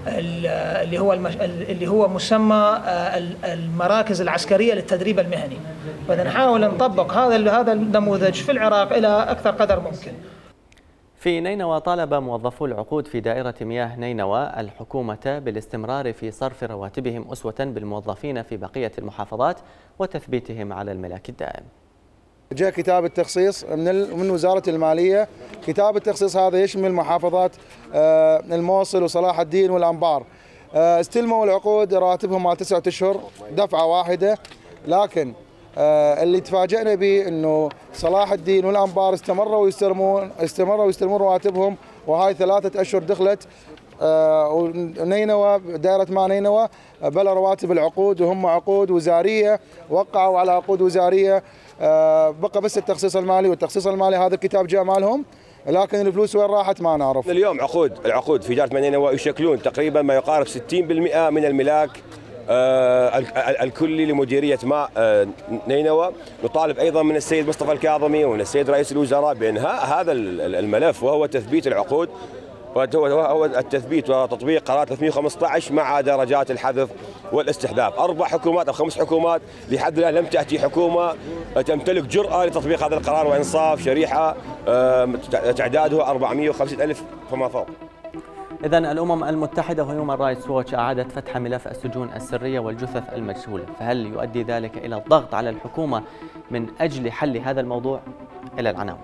اللي هو مسمى المراكز العسكرية للتدريب المهني، فنحاول نطبق هذا النموذج في العراق إلى أكثر قدر ممكن. في نينوى طالب موظفو العقود في دائرة مياه نينوى الحكومة بالاستمرار في صرف رواتبهم أسوة بالموظفين في بقية المحافظات وتثبيتهم على الملاك الدائم. جاء كتاب التخصيص من وزارة المالية. كتاب التخصيص هذا يشمل محافظات الموصل وصلاح الدين والأنبار. استلموا العقود راتبهم مال 9 أشهر دفعة واحدة، لكن اللي تفاجئنا به انه صلاح الدين والأنبار استمروا يستلمون رواتبهم، وهاي 3 أشهر دخلت ونينوى دائرة ما نينوى بلا رواتب العقود، وهم عقود وزارية وقعوا على عقود وزارية. بقى بس التخصيص المالي، والتخصيص المالي هذا الكتاب جاء مالهم، لكن الفلوس وين راحت ما نعرف. اليوم العقود في دائرة نينوى يشكلون تقريبا ما يقارب 60% من الملاك الكلي لمديرية ماء نينوى. نطالب أيضا من السيد مصطفى الكاظمي ومن السيد رئيس الوزراء بإنهاء هذا الملف، وهو تثبيت العقود وهو التثبيت وتطبيق قرار 315 مع درجات الحذف والاستحباب. 4 حكومات أو 5 حكومات لحد الآن لم تأتي حكومة تمتلك جرأة لتطبيق هذا القرار وإنصاف شريحة تعدادها 450,000 فما فوق. إذن الأمم المتحدة وهيومان رايتس ووتش أعادت فتح ملف السجون السرية والجثث المجهولة، فهل يؤدي ذلك إلى الضغط على الحكومة من أجل حل هذا الموضوع؟ إلى العناوين.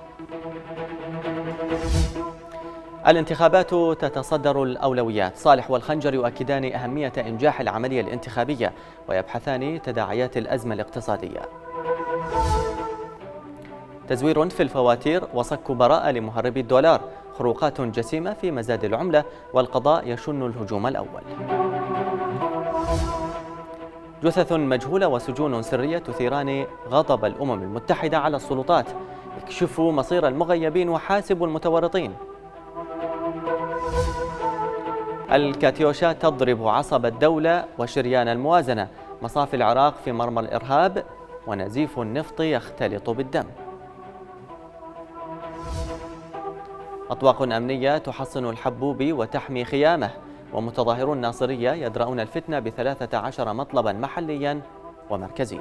الانتخابات تتصدر الأولويات. صالح والخنجر يؤكدان أهمية إنجاح العملية الانتخابية ويبحثان تداعيات الأزمة الاقتصادية. تزوير في الفواتير وصك براءة لمهربي الدولار. خروقات جسيمة في مزاد العملة والقضاء يشن الهجوم الأول. جثث مجهولة وسجون سرية تثيران غضب الأمم المتحدة على السلطات. اكشفوا مصير المغيبين وحاسبوا المتورطين. الكاتيوشا تضرب عصب الدولة وشريان الموازنة. مصافي العراق في مرمى الإرهاب ونزيف النفط يختلط بالدم. أطواق أمنية تحصن الحبوب وتحمي خيامه. ومتظاهرو الناصرية يدرؤون الفتنة ب13 مطلبا محليا ومركزيا.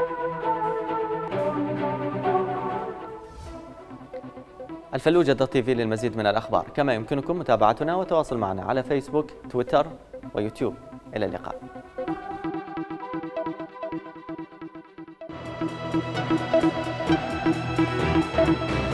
الفلوجة.tv للمزيد من الأخبار، كما يمكنكم متابعتنا والتواصل معنا على فيسبوك، تويتر ويوتيوب. إلى اللقاء.